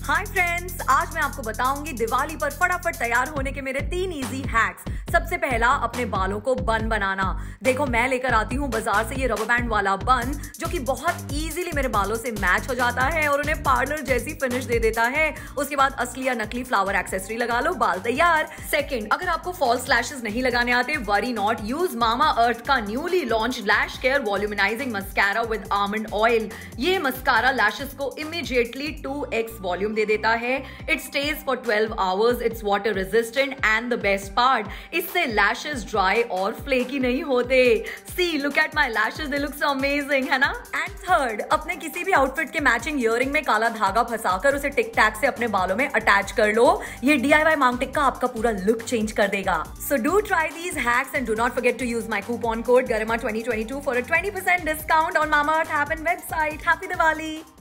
Hi friends, आज मैं आपको बताऊंगी दिवाली पर फटाफट तैयार होने के मेरे 3 इजी हैक्स। सबसे पहला, अपने बालों को बन बनाना। देखो, मैं लेकर आती हूँ बाजार से ये रबर बैंड वाला बन, जो कि बहुत इजीली मेरे बालों से मैच हो जाता है और उन्हें पार्लर जैसी फिनिश दे देता है। उसके बाद असली या नकली फ्लावर एक्सेसरी लगा लो, बाल तैयार। सेकंड, अगर आपको फॉल्स लैशेस नहीं लगाने आते, worry not, use Mamaearth का newly launch lash care volumising mascara with almond oil. ये मस्कारा लैशेस को इमीडिएटली 2x वॉल्यूम दे देता है। It stays for 12 hours, it's water resistant and the best part, इससे लैशेस ड्राई और flaky नहीं होते। See, look at my lashes, they look so amazing, है ना। एंड थर्ड, अपने किसी भी आउटफिट के मैचिंग इयररिंग में काला धागा फंसाकर उसे टिक टैक से अपने बालों में अटैच कर लो। ये DIY मांग टिक्का आपका पूरा लुक चेंज कर देगा। So do try these hacks and do not forget to use my coupon code Garima 2022 for a 20% discount on Mamaearth app and website. Happy Diwali.